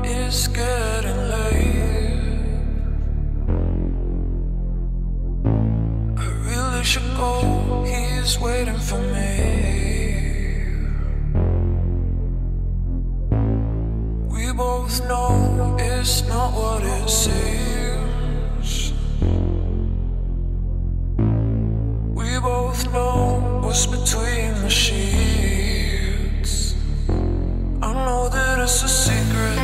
It's getting late. I really should go. He's waiting for me. We both know it's not what it seems. We both know what's between the sheets. I know that it's a secret.